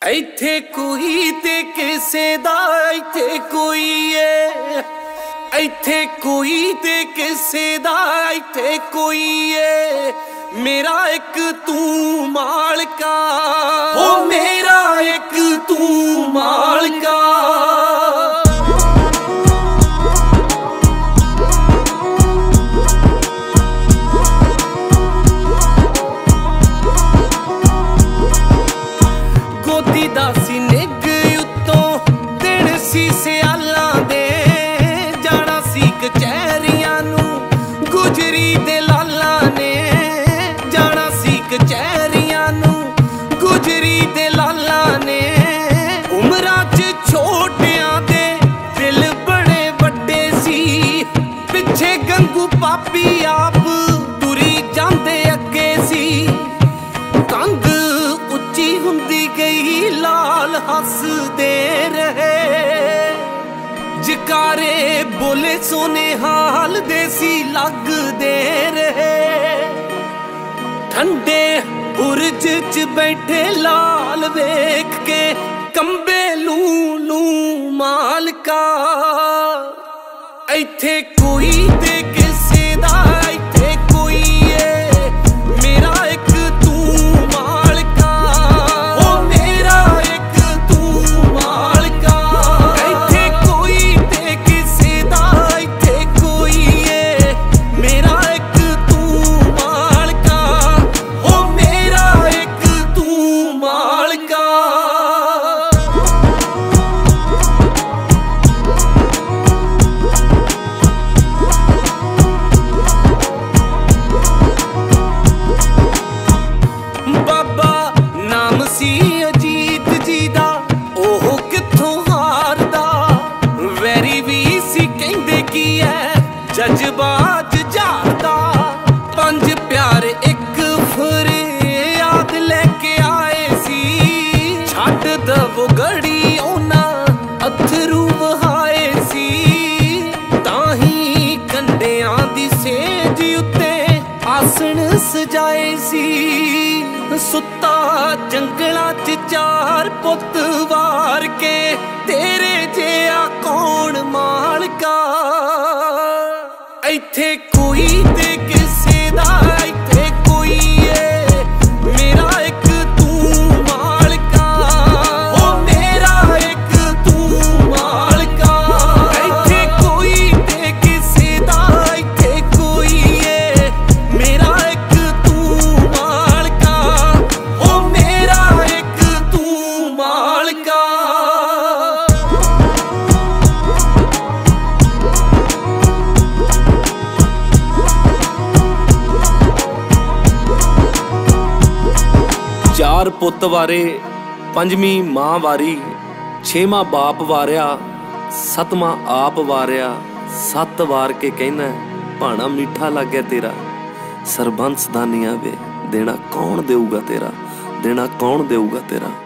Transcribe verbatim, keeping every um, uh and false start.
ਇੱਥੇ ਕੋਈ ਤੇ ਕਿਸੇ ਦਾ ਇੱਥੇ ਕੋਈ ਏ, ਇੱਥੇ ਕੋਈ ਤੇ ਕਿਸੇ ਦਾ ਇੱਥੇ ਕੋਈ ਏ। ਮੇਰਾ ਇੱਕ ਤੂੰ ਮਾਲਕਾ, ਓ ਮੇਰਾ ਇੱਕ ਤੂੰ ਮਾਲਕਾ। ਗੋਦੀ ਦਾ ਸੀ ਨਿੱਘ ਉੱਤੋਂ ਦਿਨ ਸੀ ਸਿਆਲਾਂ ਦੇ, ਜਾਣਾ ਸੀ ਕਚਹਿਰੀਆਂ ਨੂੰ ਗੁਜਰੀ ਦੇ ਲਾਲਾਂ ਨੇ, ਜਾਣਾ ਸੀ ਕਚਹਿਰੀਆਂ ਨੂੰ ਗੁਜਰੀ ਦੇ ਲਾਲਾਂ ਨੇ। ਉਮਰਾਂ 'ਚ ਛੋਟਿਆਂ ਦੇ ਦਿਲ ਬੜੇ ਵੱਡੇ ਸੀ, ਪਿੱਛੇ ਗੰਗੂ ਪਾਪੀ ਆਪ ਤੁਰੀ ਜਾਂਦੇ ਅੱਗੇ ਸੀ। ਕੰਧ ਉੱਚੀ ਹੁੰਦੀ ਗਈ ਲਾਲ ਹੱਸਦੇ ਰਹੇ, ਜਕਾਰੇ ਬੋਲੇ ਸੋਨੇ ਹਾਲ ਦੇ ਸੀ ਲੱਗਦੇ ਰਹੇ। ਠੰਡੇ ਬੁਰਜ 'ਚ ਬੈਠੇ ਲਾਲ ਵੇਖ ਕੇ ਕੰਬੇ ਲੂ ਲੂ ਮਾਲਕਾ। ਇੱਥੇ ਕੋਈ ਤੇ ਕਿਸੇ ਦਾ ਇੱਥੇ ਕੋਈ ਏ, ਮੇਰਾ ਇੱਕ ਤੂੰ ਮਾਲਕਾ, ਓ ਮੇਰਾ ਇੱਕ ਤੂੰ ਮਾਲਕਾ। ਇੱਥੇ ਕੋਈ ਤੇ ਕਿਸੇ ਦਾ ਇੱਥੇ ਕੋਈ ਏ, ਮੇਰਾ ਇੱਕ ਤੂੰ ਮਾਲਕਾ, ਓ ਮੇਰਾ ਇੱਕ ਤੂੰ ਮਾਲਕਾ। ਬਾਬਾ ਨਾਮ ਸੀ ਅਜੀਤ ਜੀ ਦਾ, ਉਹ ਕਿੱਥੋਂ ਹਾਰਦਾ। ਵੈਰੀ ਵੀ ਸੀ ਕਹਿੰਦੇ ਕੀ ਐ ਜਜ਼ਬਾਤ ਝਾੜਦਾ। ਪੰਜ ਪਿਆਰ ਇੱਕ ਫਰਿਆਦ ਲੈ ਕੇ ਆਏ ਸੀ, ਛੱਡ ਦਵੋ ਗੜੀ ਉਹਨਾਂ ਅਥਰੂ ਵਹਾਏ ਸੀ। ਤਾਂ ਹੀ ਕੰਡਿਆਂ ਦੀ ਸੇਜ ਉੱਤੇ ਆਸਣ ਸਜਾਏ ਸੀ। ਸੁੱਤਾ ਜੰਗਲਾਂ 'ਚ ਚਾਰ ਪੁੱਤ ਵਾਰ ਕੇ, ਤੇਰੇ ਜਿਹਾ ਕੌਣ ਮਾਲਕਾ। ਇੱਥੇ ਕੋਈ ਤੇ ਕਿਸੇ ਦਾ ਇੱਥੇ ਕੋਈ ਏ, ਮੇਰਾ ਇੱਕ ਤੂੰ ਮਾਲਕਾ, ਓ ਮੇਰਾ ਇੱਕ ਤੂੰ ਮਾਲਕਾ। ਇੱਥੇ ਕੋਈ ਤੇ ਕਿਸੇ ਦਾ ਇੱਥੇ ਕੋਈ ਏ, ਮੇਰਾ ਇੱਕ ਤੂੰ ਮਾਲਕਾ, ਓ ਮੇਰਾ ਇੱਕ ਤੂੰ ਮਾਲਕਾ। ਚਾਰ ਪੁੱਤ ਵਾਰੇ, ਪੰਜਵੀਂ ਮਾਂ ਵਾਰੀ, ਛੇਵਾਂ ਬਾਪ ਵਾਰਿਆ, ਸੱਤਵਾਂ ਆਪ ਵਾਰਿਆ। ਸੱਤ ਵਾਰ ਕੇ ਕਹਿਣਾ ਭਾਣਾ ਮਿੱਠਾ ਲੱਗਿਆ ਤੇਰਾ, ਸਰਬੰਸ ਦਾਨੀਆਂ ਵੇ ਦੇਣਾ ਕੌਣ ਦੇਊਗਾ ਤੇਰਾ, ਦੇਣਾ ਕੌਣ ਦੇਊਗਾ ਤੇਰਾ।